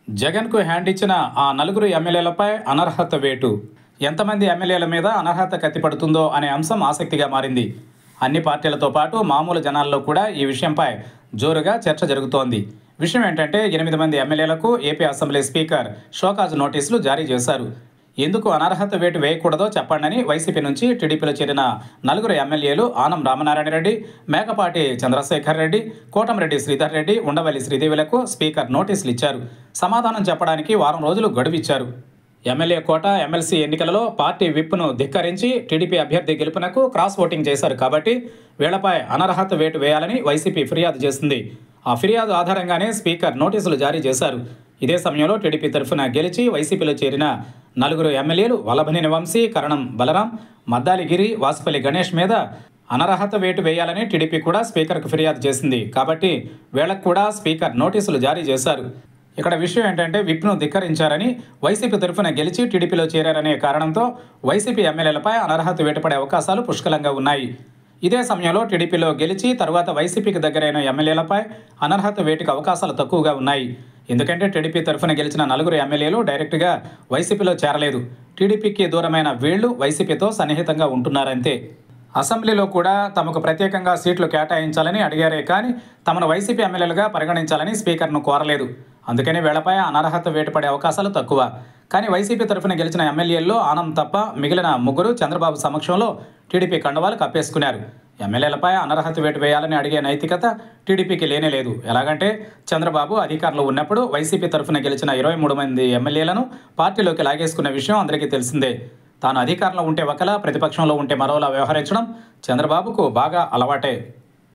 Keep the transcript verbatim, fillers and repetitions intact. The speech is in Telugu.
జగన్కు హ్యాండ్ ఇచ్చిన ఆ నలుగురు ఎమ్మెల్యేలపై అనర్హత వేటు. ఎంతమంది ఎమ్మెల్యేల మీద అనర్హత కత్తిపడుతుందో అనే అంశం ఆసక్తిగా మారింది. అన్ని పార్టీలతో పాటు మామూలు జనాల్లో కూడా ఈ విషయంపై జోరుగా చర్చ జరుగుతోంది. విషయం ఏంటంటే ఎనిమిది మంది ఎమ్మెల్యేలకు ఏపీ అసెంబ్లీ స్పీకర్ షోకాజ్ నోటీసులు జారీ చేశారు. ఎందుకు అనర్హత వేటు వేయకూడదో చెప్పండని వైసీపీ నుంచి టీడీపీలో చేరిన నలుగురు ఎమ్మెల్యేలు ఆనం రామనారాయణ రెడ్డి, మేకపాటి చంద్రశేఖర్ రెడ్డి, కోటమిరెడ్డి శ్రీధర్ రెడ్డి, ఉండవల్లి శ్రీదేవిలకు స్పీకర్ నోటీసులు ఇచ్చారు. సమాధానం చెప్పడానికి వారం రోజులు గడువిచ్చారు. ఎమ్మెల్యే కోట, ఎమ్మెల్సీ ఎన్నికలలో పార్టీ విప్ను ధిక్కరించి టీడీపీ అభ్యర్థి గెలుపునకు క్రాస్ ఓటింగ్ చేశారు కాబట్టి వీళ్లపై అనర్హత వేటు వేయాలని వైసీపీ ఫిర్యాదు చేసింది. ఆ ఫిర్యాదు ఆధారంగానే స్పీకర్ నోటీసులు జారీ చేశారు. ఇదే సమయంలో టీడీపీ తరఫున గెలిచి వైసీపీలో చేరిన నలుగురు ఎమ్మెల్యేలు వల్లభనేని వంశీ, కరణం బలరాం, మద్దాలిగిరి, వాసుపల్లి గణేష్ మీద అనర్హత వేటు వేయాలని టీడీపీ కూడా స్పీకర్కు ఫిర్యాదు చేసింది. కాబట్టి వీళ్లకు కూడా స్పీకర్ నోటీసులు జారీ చేశారు. ఇక్కడ విషయం ఏంటంటే విప్ను ధిక్కరించారని, వైసీపీ తరఫున గెలిచి టీడీపీలో చేరారనే కారణంతో వైసీపీ ఎమ్మెల్యేలపై అనర్హత వేటుపడే అవకాశాలు పుష్కలంగా ఉన్నాయి. ఇదే సమయంలో టీడీపీలో గెలిచి తర్వాత వైసీపీకి దగ్గరైన ఎమ్మెల్యేలపై అనర్హత వేటుకు అవకాశాలు తక్కువగా ఉన్నాయి. ఎందుకంటే టీడీపీ తరఫున గెలిచిన నలుగురు ఎమ్మెల్యేలు డైరెక్ట్గా వైసీపీలో చేరలేదు. టీడీపీకి దూరమైన వీళ్లు వైసీపీతో సన్నిహితంగా ఉంటున్నారంతే. అసెంబ్లీలో కూడా తమకు ప్రత్యేకంగా సీట్లు కేటాయించాలని అడిగారే కానీ తమను వైసీపీ ఎమ్మెల్యేలుగా పరిగణించాలని స్పీకర్ను కోరలేదు. అందుకని వీళ్లపై అనర్హత వేటు పడే అవకాశాలు తక్కువ. కానీ వైసీపీ తరఫున గెలిచిన ఎమ్మెల్యేల్లో ఆనం తప్ప మిగిలిన ముగ్గురు చంద్రబాబు సమక్షంలో టీడీపీ కండువాలు కప్పేసుకున్నారు. ఎమ్మెల్యేలపై అనర్హత వేటు వేయాలని అడిగే నైతికత టీడీపీకి లేనే లేదు. ఎలాగంటే చంద్రబాబు అధికారంలో ఉన్నప్పుడు వైసీపీ తరఫున గెలిచిన ఇరవై మూడు మంది ఎమ్మెల్యేలను పార్టీలోకి లాగేసుకున్న విషయం అందరికీ తెలిసిందే. తాను అధికారంలో ఉంటే ఒకలా, ప్రతిపక్షంలో ఉంటే మరోలా వ్యవహరించడం చంద్రబాబుకు బాగా అలవాటే.